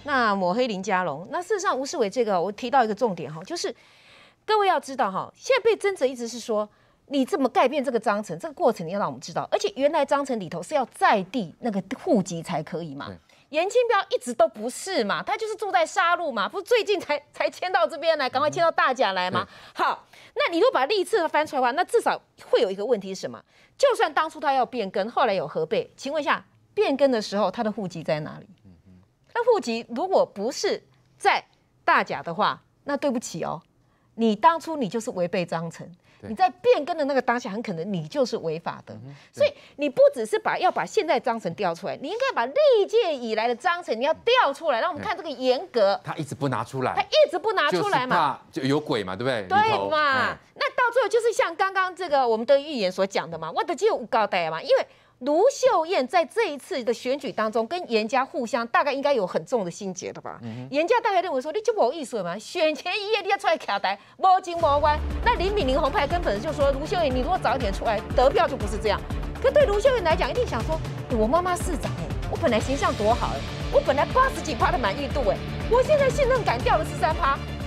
那抹黑林佳龙。那事实上，吴世伟这个我提到一个重点哈，就是各位要知道哈，现在被争执一直是说。你怎么改变这个章程？这个过程你要让我们知道，而且原来章程里头是要在地那个户籍才可以嘛。严清标一直都不是嘛，他就是住在沙鹿嘛，不是最近才迁到这边来，赶快迁到大甲来嘛。好，那你如果把历次翻出来的话，那至少会有一个问题是什么？就算当初他要变更，后来有核备，请问一下，变更的时候他的户籍在哪里？那户籍如果不是在大甲的话，那对不起哦，你当初你就是违背章程。你在变更的那个当下，很可能你就是违法的，所以你不只是要把现在章程调出来，你应该把历届以来的章程你要调出来，让我们看这个严格。 他一直不拿出来， 他一直不拿出来嘛， 就有鬼嘛，对不对？ 对嘛？那到最后就是像刚刚这个我们的预言所讲的嘛，我的就有交代嘛，因为。卢秀燕在这一次的选举当中，跟严家互相大概应该有很重的心结的吧？严家大概认为说，你就没意思嘛，选前一夜你要出来卡台，无金无关。那林炳玲红派跟粉丝就说，卢秀燕你如果早一点出来，得票就不是这样。可对卢秀燕来讲，一定想说，我妈妈市长我本来形象多好我本来80几%的满意度我现在信任感掉了13%。